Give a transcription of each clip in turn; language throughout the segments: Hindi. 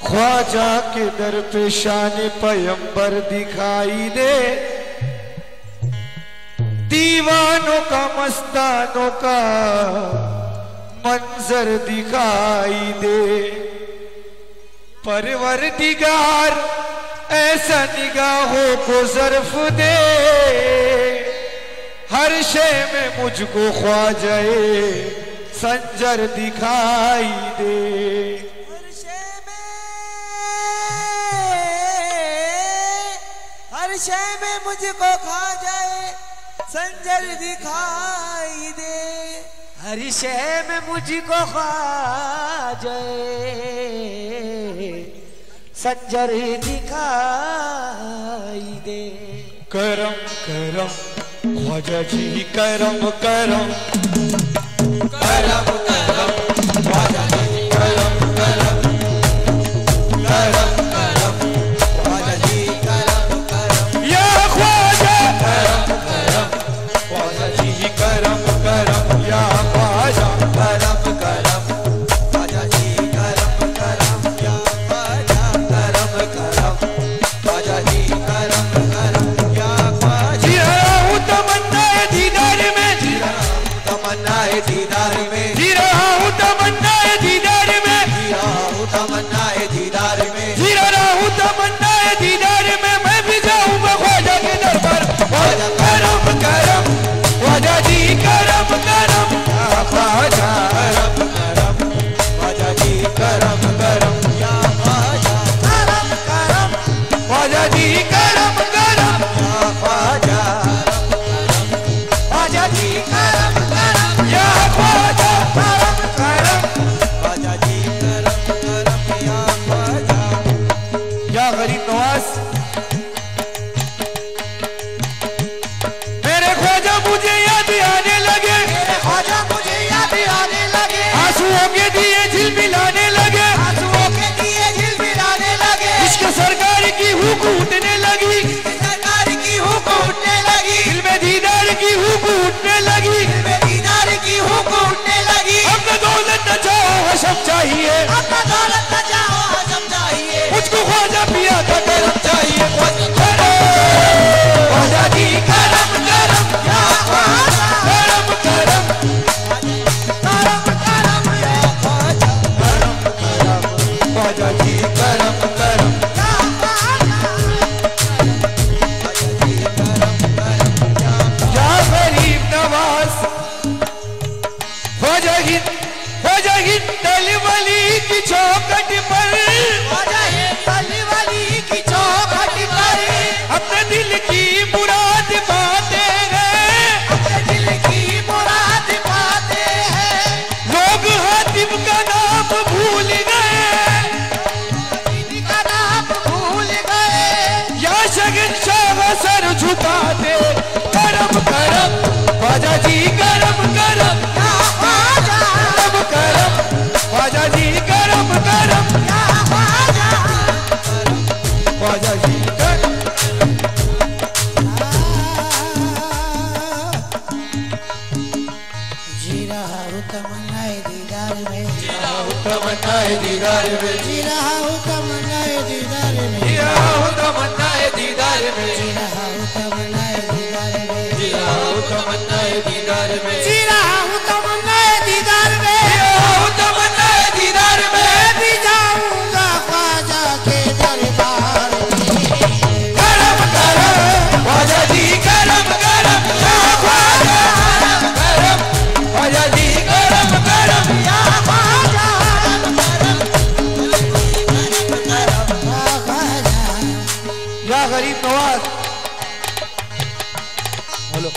ख्वाजा के दर पे शान पैगंबर दिखाई दे, दीवानों का मस्तानों का मंजर दिखाई दे। परवरदिगार ऐसा निगाहों को ज़र्फ दे, हर शे में मुझको ख्वाजाए संजर दिखाई दे। हर शे में मुझको ख्वाजाए संजर दिखाई दे, हर शे में मुझको ख्वाजाए संजर दिखाई दे। करम करम ख्वाजा जी करम करम, करम करम ख्वाजा जी करम करम, करम करम ख्वाजा जी करम करम, या ख्वाजा करम करम ख्वाजा जी करम करम, या ख्वाजा करम करम ख्वाजा जी करम करम, या ख्वाजा करम करम ख्वाजा जी करम करम, या ख्वाजा। जी रहा हूँ तमन्नाए दीदार में, जी रहा हूँ तमन्नाए दीदार में, जी रहा हूँ तमन्नाए दीदार में, जी रहा हूँ तमन्नाए दीदार में, जी रहा हूँ तमन्नाए दीदार में। मैं भी जाऊँगा ख्वाजा के दरबार, ख्वाजा करम करम ख्वाजा जी करम करम, या ख्वाजा करम करम ख्वाजा जी करम करम, या ख्वाजा करम करम ख्वाजा जी करम करम, या ख्वाजा ख्वाजा जी करम करम, या ख्वाजा करम करम ख्वाजा जी करम करम, या ख्वाजा। या गरीब नवाज मेरे ख्वाजा मुझे याद आने लगे, मेरे ख्वाजा मुझे याद आने लगे, आंसुओं के दिए झिलमिलाने लगे, आंसुओं के दिए झिलमिलाने लगे। इश्क सरकार की हुक उठने लगी, सरकार की हुक उठने लगी, दिल में दीदार की हुक उठने लगी, दिल में दीदार की हुक उठने लगी। अब न दौलत न चाहो हशम चाहिए, अब न दौलत न चाहो हशम चाहिए, मुझको ख्वाजा पिया का करम चाहिए। ख्वाजा जी करम करम, या ख्वाजा करम करम करम करम, या ख्वाजा करम करम ख्वाजा जी करम करम, या ख्वाजा जी करम करम, या गरीब नवाज ख्वाजा हिंद तलवली की चौखट पर, ख्वाजा हिंद तलवली की चौखट पर अपने दिल की मुराद पाते हैं, अपने दिल की मुराद पाते हैं। लोग हातिम का नाम भूल गए, हातिम का नाम भूल गए, या शहंशाह सर झुकाते। करम करम ख्वाजा जी करम करम, या ख्वाजा करम करम ख्वाजा जी करम करम, या ख्वाजा ख्वाजा जी करम। जी रहा हूँ तमन्नाए दीदार में, जी रहा हूँ तमन्नाए दीदार में, जी रहा हूँ तमन्नाए दीदार में, जी रहा हूँ तमन्नाए दीदार में, जी रहा हूँ तमन्नाए दीदार में, जी रहा हूँ तमन्नाए दीदार में, जी रहा हूँ तमन्नाए दीदार में, जी रहा हूँ तमन्नाए दीदार में। मैं भी जाऊंगा ख्वाजा के दरबार में। करम करम ख्वाजा जी करम करम, या ख्वाजा करम करम ख्वाजा जी करम करम, या ख्वाजा करम करम, या गरीब नवाज बोलो।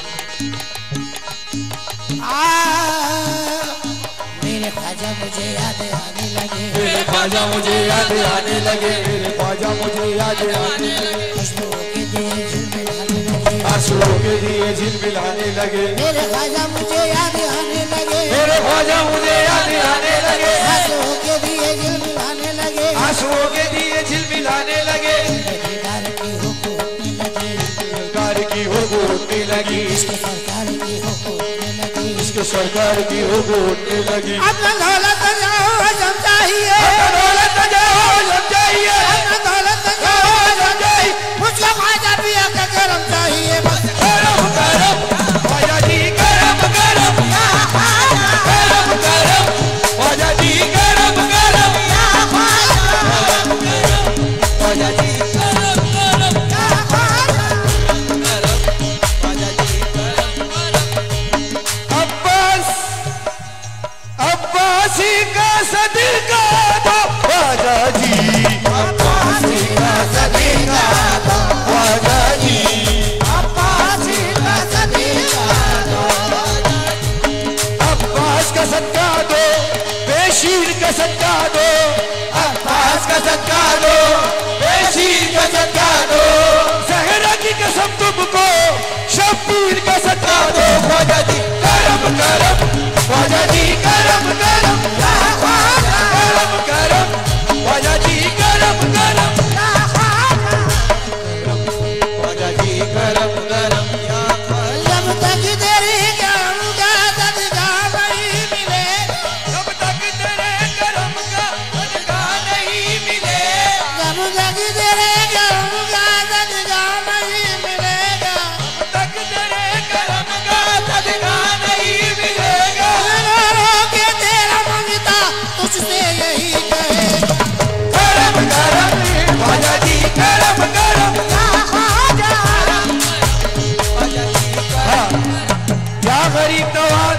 मेरे ख्वाजा मुझे याद आने लगे, मेरे ख्वाजा मुझे याद आने लगे, मेरे ख्वाजा मुझे याद आने लगे, खुशबुओं के दिए झिलमिलाने लगे, आंसुओं के दिए झिलमिलाने लगे। मेरे ख्वाजा मुझे याद आने लगे, मेरे ख्वाजा मुझे याद आने लगे, आंसुओं के दिए झिलमिलाने लगे, आंसुओं के दिए झिलमिलाने लगे, दीदार की हुक उठने लगी, सरकार की हुक उठने लगी, इसके सरकार की हुक उठने लगी, इसके सरकार की हुक उठने लगी। अब दौलत जाओ हजम चाहिए, अब दौलत जाओ हजम चाहिए, ख्वाजा जी करम करम या ख्वाजा करम करम ख्वाजा जी करम करम या ख्वाजा जी करम करम या जब तक तेरे करम का सदका नहीं मिले, जब तक तेरे करम का सदका नहीं मिले, जब तक तेरे करम का सदका नहीं मिलेगा, तक तेरे करम का सदका नहीं मिलेगा। रो के तेरा मंगता तुझसे यही कहे, करम करम ख्वाजा जी करम करम या ख्वाजा ख्वाजा जी करम। या गरीब नवाज,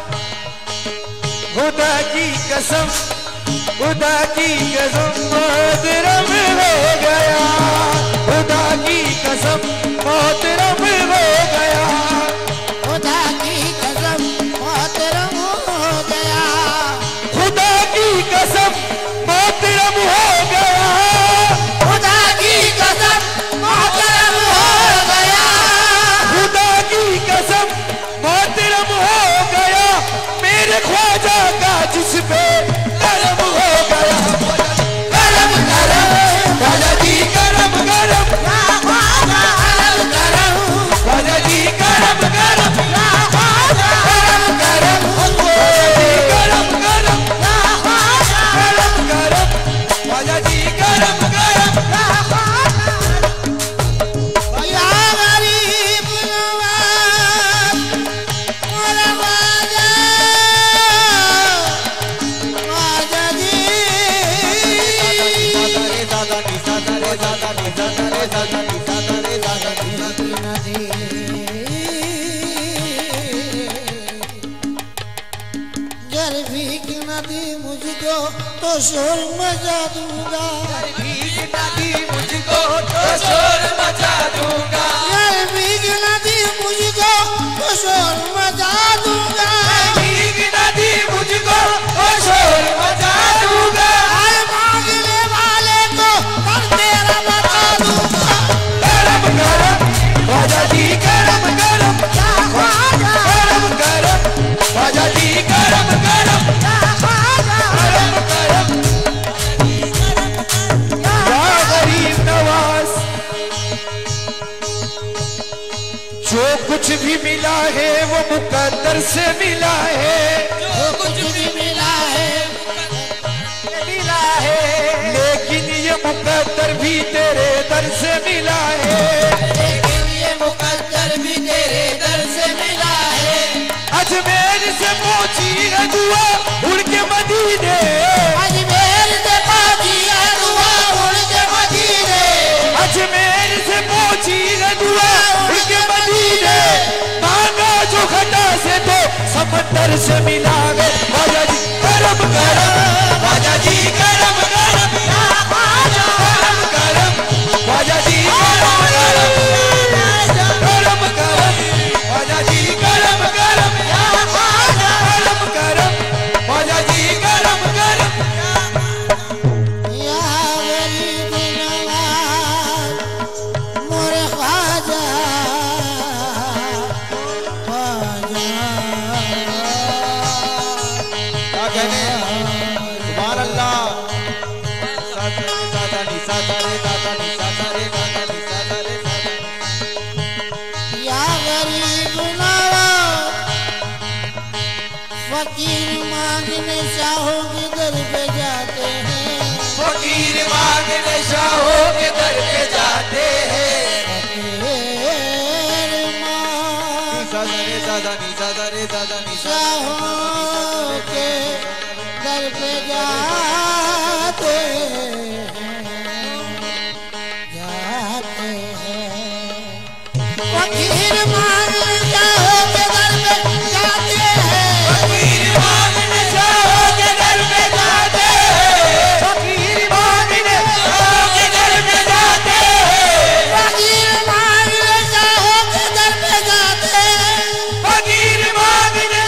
खुदा की कसम, खुदा की कसम मोहतरम हो गया, खुदा की कसम मोहतरम हो गया, खुदा की कसम मोहतरम हो गया, खुदा की कसम मोहतरम हो गया, खुदा की कसम मोहतरम हो गया, खुदा की कसम मोहतरम हो गया, मेरे ख्वाजा का जिस पे करम हो गया। करम करम ख्वाजा जी करम करम या ख्वाजा करम ख्वाजा जी करम करम या ख्वाजा करम करम ख्वाजा जी करम करम या ख्वाजा करम करम ख्वाजा जी करम करम। या ख्वाजा या गरीब नवाज मोरा ख्वाजा ख्वाजा जी जर भीख न दी मुझको तो शोर मचा दूंगा, भीख न दी मुझको तो शोर मचा दूंगा, जर भीख न दी मुझको तो शोर मचा दूंगा, भीख न दी मुझको तो शोर मचा दूंगा। हर मांगने वाले को कर तेरा बता दूंगा, करम करम ख्वाजा जी करम करम या ख्वाजा करम करम ख्वाजा जी करम करम या ख्वाजा करम करम। या या गरीब नवाज, जो कुछ भी मिला है वो मुकद्दर से मिला है, जो कुछ भी मिला है लेकिन ये मुकद्दर भी तेरे दर से मिला है, लेकिन ये मुकद्दर भी तेरे दर से मिला है, अजमेर से पहुंची है दुआ उड़ के मदीने, अजमेर से पहुंची है दुआ उड़ के मदीने, अजमेर से पहुंची है दुआ उड़ के मदीने, मांगा जो घटा से तो समंदर से मिला है। ख्वाजा जी करम करम ख्वाजा जी करम करम या ख्वाजा करम करम ख्वाजा जी करम करम करम करम ख्वाजा जी करम करम या ख्वाजा करम करम ख्वाजा जी करम करम। या गरीब नवाज मोरे ख्वाजा ख्वाजा क्या कहने सुभान अल्लाह। या गरीब नवाज फकीर मांगने शाहों के दर पे जाते हैं, फकीर मांगने शाहों के दर पे जाते हैं, फकीर शाहों के दर पे जाते हैं, जाते हैं, फकीर मांगने शाहों के दर पे जाते हैं, फकीर मांगने शाहों के दर पे जाते हैं, फकीर मांगने शाहों के दर पे जाते हैं, फकीर मांगने शाहों के दर पे जाते हैं, फकीर मांगने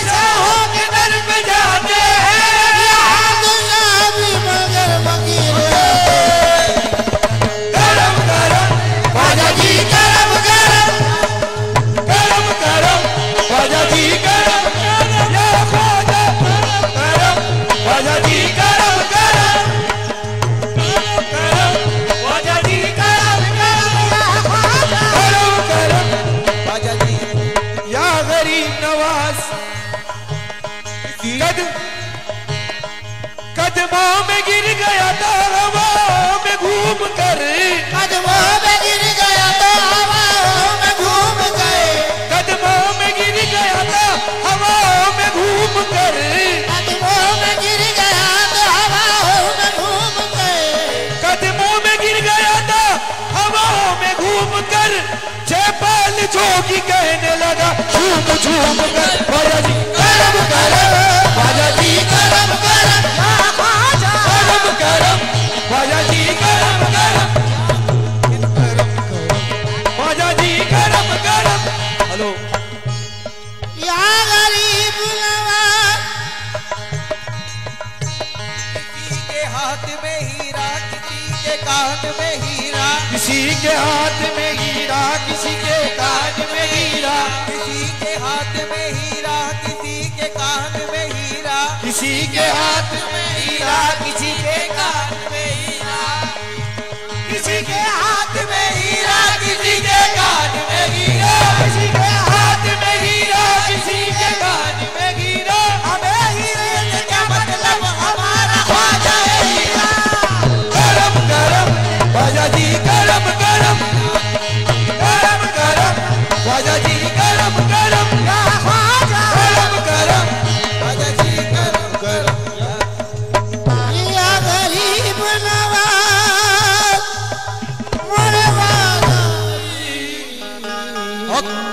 झूम कर ख्वाजा जी करम करम ख्वाजा जी करम करम करम करम ख्वाजा जी करम करम करम करम ख्वाजा जी करम करम। हेलो या गरीब नवाज किसी के हाथ में हीरा किसी के कान में हीरा किसी के हाथ में हीरा किसी के कान में हीरा किसी के हाथ में हीरा किसी के कान में हीरा किसी के हाथ में हीरा किसी के कान में हीरा किसी के हाथ में हीरा किसी के कान में हीरा किसी के हाथ में हीरा किसी के कान में हीरा हमें हीरे से क्या मतलब हमारा ख्वाजा है हीरा। करम करम ख्वाजा जी करम करम करम करम ख्वाजा जी करम करम करम करम ख्वाजा जी करम करम। या गरीब नवाज मोरे वादा